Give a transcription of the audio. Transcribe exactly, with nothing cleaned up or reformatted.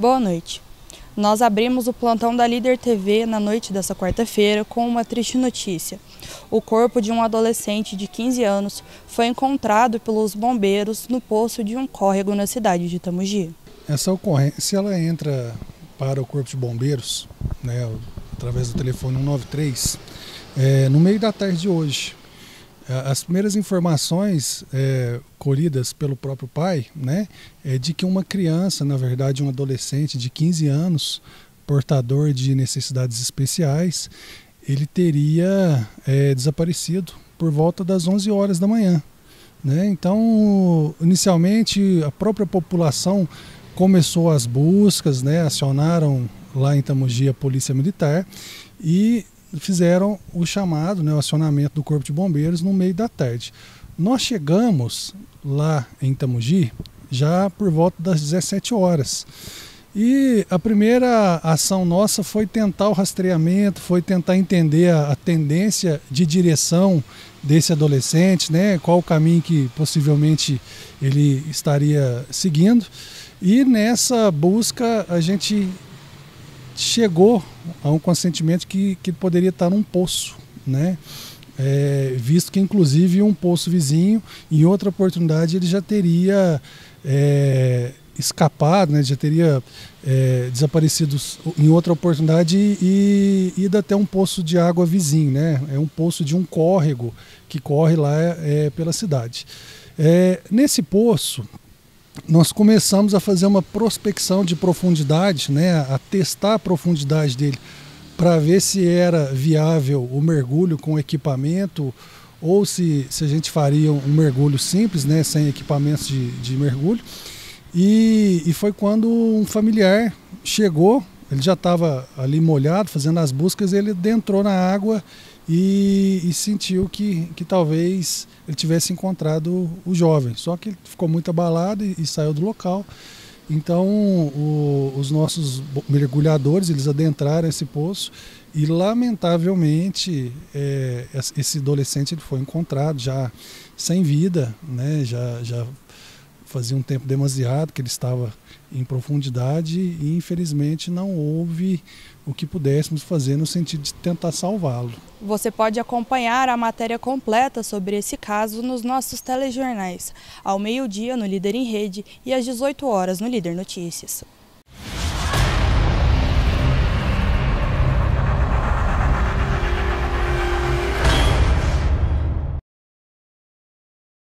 Boa noite. Nós abrimos o plantão da Líder T V na noite dessa quarta-feira com uma triste notícia. O corpo de um adolescente de quinze anos foi encontrado pelos bombeiros no poço de um córrego na cidade de Itamogi. Essa ocorrência ela entra para o Corpo de Bombeiros, né, através do telefone um nove três, é, no meio da tarde de hoje. As primeiras informações é, colhidas pelo próprio pai, né, é de que uma criança, na verdade um adolescente de quinze anos, portador de necessidades especiais, ele teria é, desaparecido por volta das onze horas da manhã. Né? Então, inicialmente, a própria população começou as buscas, né, acionaram lá em Itamogi a Polícia Militar e fizeram o chamado, né, o acionamento do Corpo de Bombeiros no meio da tarde. Nós chegamos lá em Itamogi já por volta das dezessete horas. E a primeira ação nossa foi tentar o rastreamento, foi tentar entender a, a tendência de direção desse adolescente, né, qual o caminho que possivelmente ele estaria seguindo. E nessa busca a gente chegou a um consentimento que, que poderia estar num poço, né? É, visto que inclusive um poço vizinho, em outra oportunidade ele já teria é, escapado, né? Já teria é, desaparecido em outra oportunidade e, e ido até um poço de água vizinho, né? É um poço de um córrego que corre lá é, pela cidade. É, nesse poço nós começamos a fazer uma prospecção de profundidade, né, a testar a profundidade dele para ver se era viável o mergulho com equipamento ou se, se a gente faria um mergulho simples, né, sem equipamentos de, de mergulho. E, e foi quando um familiar chegou, ele já estava ali molhado, fazendo as buscas, ele adentrou na água e, e sentiu que, que talvez ele tivesse encontrado o jovem. Só que ele ficou muito abalado e, e saiu do local. Então o, os nossos mergulhadores, eles adentraram esse poço e lamentavelmente é, esse adolescente ele foi encontrado já sem vida, né? já, já fazia um tempo demasiado que ele estava em profundidade e infelizmente não houve o que pudéssemos fazer no sentido de tentar salvá-lo. Você pode acompanhar a matéria completa sobre esse caso nos nossos telejornais, ao meio-dia no Líder em Rede e às dezoito horas no Líder Notícias.